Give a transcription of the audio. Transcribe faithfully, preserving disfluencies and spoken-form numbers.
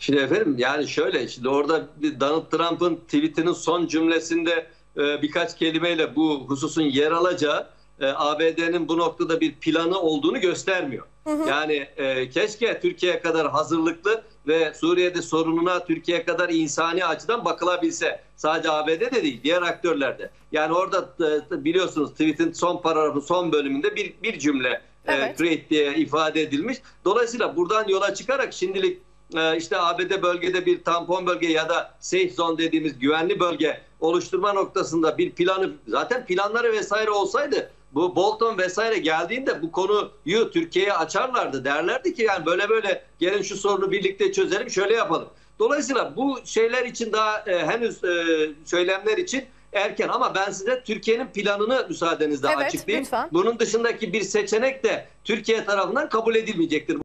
Şimdi efendim yani şöyle, şimdi orada Donald Trump'ın tweetinin son cümlesinde e, birkaç kelimeyle bu hususun yer alacağı e, A B D'nin bu noktada bir planı olduğunu göstermiyor. Hı hı. Yani e, keşke Türkiye'ye kadar hazırlıklı ve Suriye'de sorununa Türkiye'ye kadar insani açıdan bakılabilse. Sadece A B D'de de değil, diğer aktörlerde. Yani orada e, biliyorsunuz tweetin son paragrafı, son bölümünde bir, bir cümle Evet. e, create diye ifade edilmiş. Dolayısıyla buradan yola çıkarak şimdilik işte A B D bölgede bir tampon bölge ya da safe zone dediğimiz güvenli bölge oluşturma noktasında bir planı, zaten planları vesaire olsaydı bu Bolton vesaire geldiğinde bu konuyu Türkiye'ye açarlardı. Derlerdi ki yani böyle böyle gelin şu sorunu birlikte çözelim, şöyle yapalım. Dolayısıyla bu şeyler için daha e, henüz e, söylemler için erken, ama ben size Türkiye'nin planını müsaadenizle Evet, açıklayayım. lütfen. Bunun dışındaki bir seçenek de Türkiye tarafından kabul edilmeyecektir.